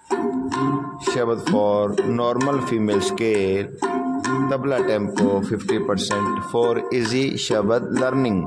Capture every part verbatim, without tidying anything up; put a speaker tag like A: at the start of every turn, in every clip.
A: शब्द for normal female scale, tabla tempo fifty percent for easy shabad learning.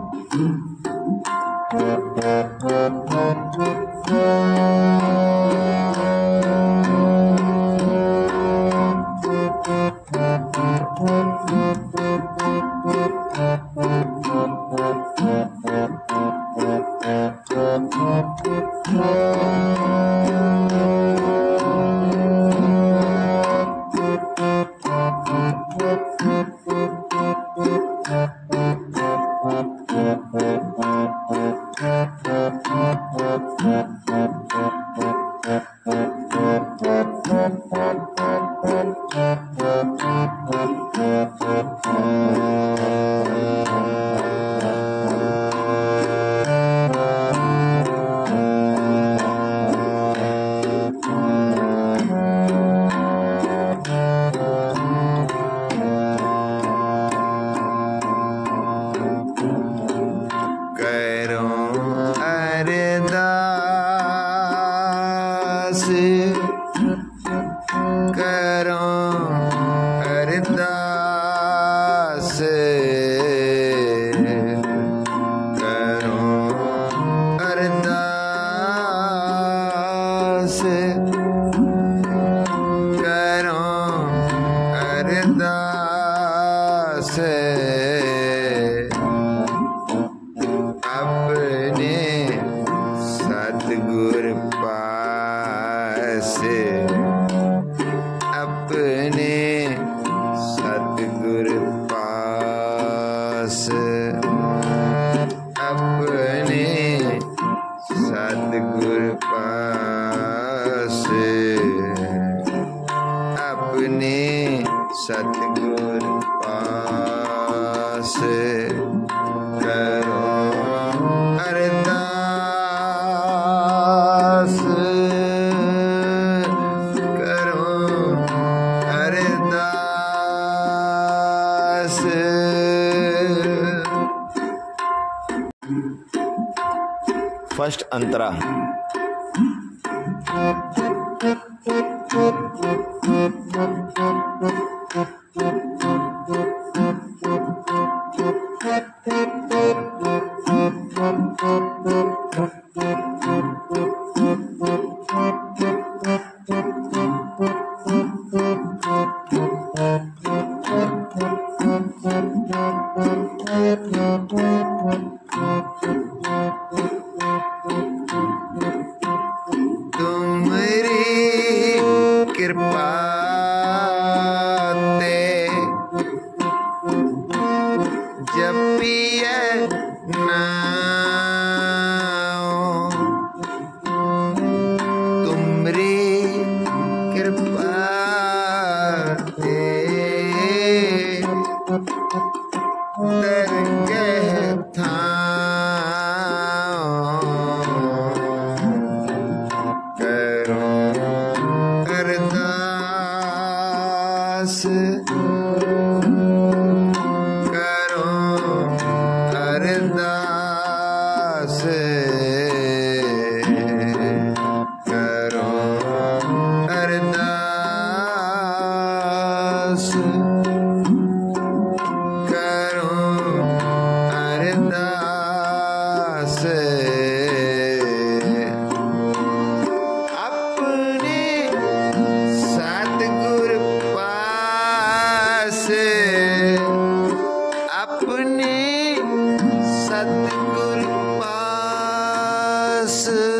A: सतगुर पास करो अरदास, करो अरदास। फर्स्ट अंतरा। कृपा ते जपिए नाम, तुमरी कृपा ते दरगह करो अरदास, करो अरदास, करो अरदास। अपने सतगुर अपने सतगुर पास।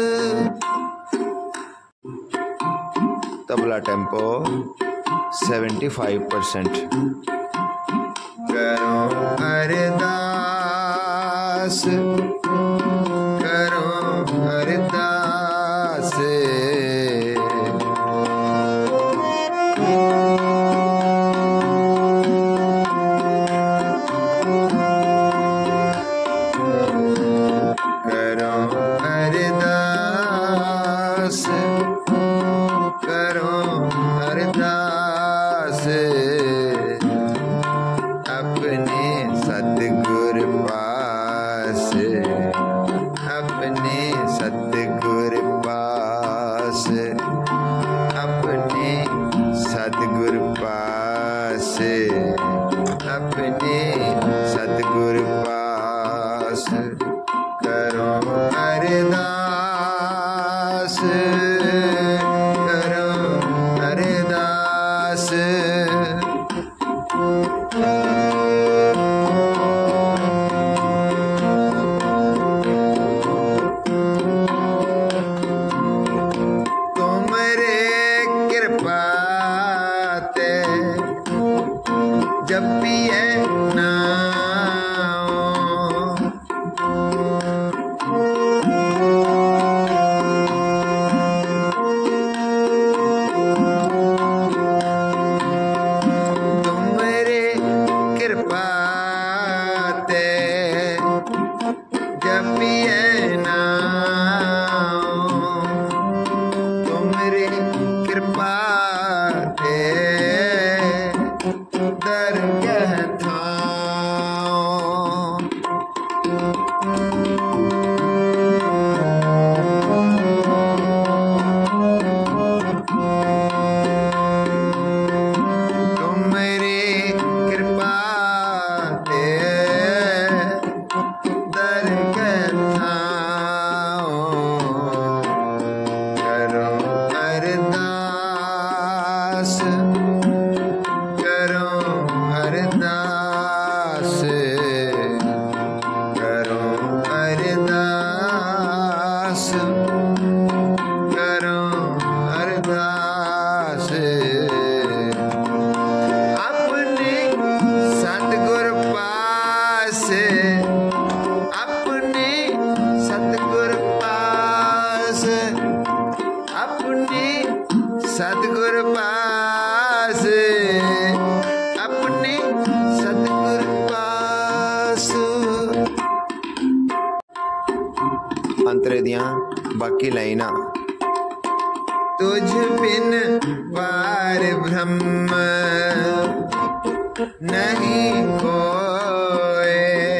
A: Tabla tempo seventy five percent. करो अरदास, करो अरदास। करो अरदास, अपने सतगुर पास। अरदास अपने सतगुर पास, अपने सतगुर पास, अपने सतगुर पास, अपने सतगुर पास। अंतरे दियां बाकी लाइना। तुझ बिन पार ब्रह्म नहीं कोई,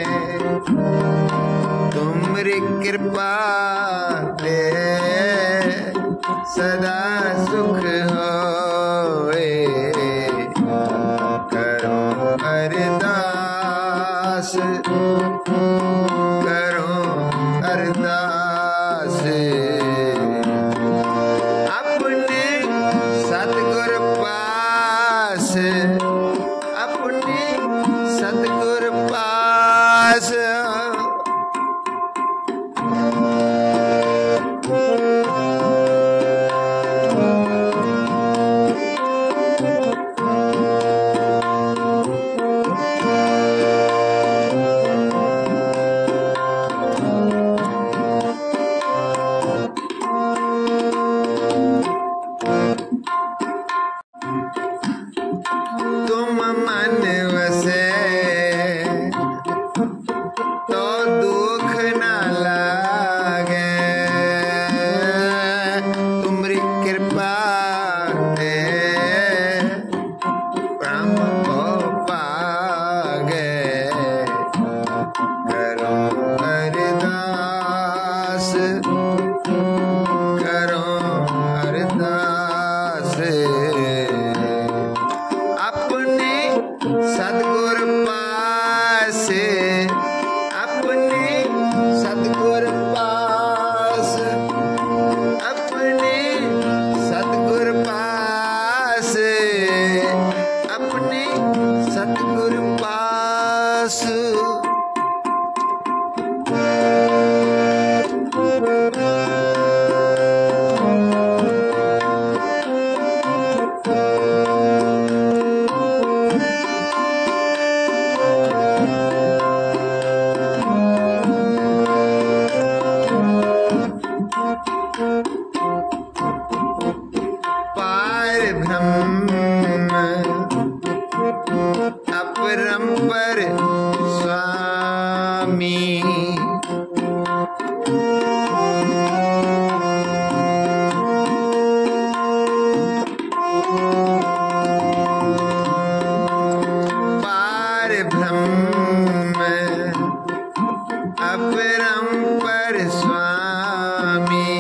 A: तुमरी कृपा ते सदा सुख होए। करो अरदास, करो अरदास अपने सतगुर पास, अपने सतगुर पास। तुम मन वसे तो दुख न लागे, तुमरी कृपा ते ब्रह्म को पागे। करो अरदास, करो अरदास अपने सतगुर पास, अपने सतगुर पास, अपने सतगुर पास, अपने सतगुर पास। पार ब्रह्म अपरंपर स्वामी, पार ब्रह्म अपरंपर स्वामी,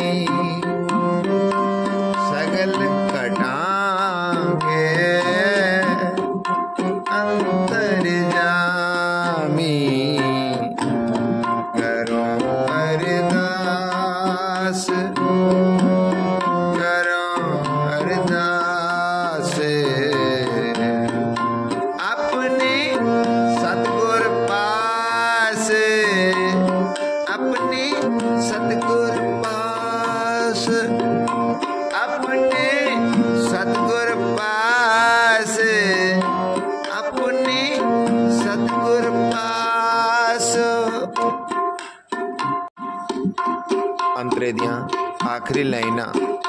A: सगल कटांगे अंतर्यामी। करो अरदास, करो अरदास अपने सतगुर पास, अपने सतगुर पास, अपने सतगुर पास, अपने सतगुर पास। अंतरे दियां आखिरी लाइना।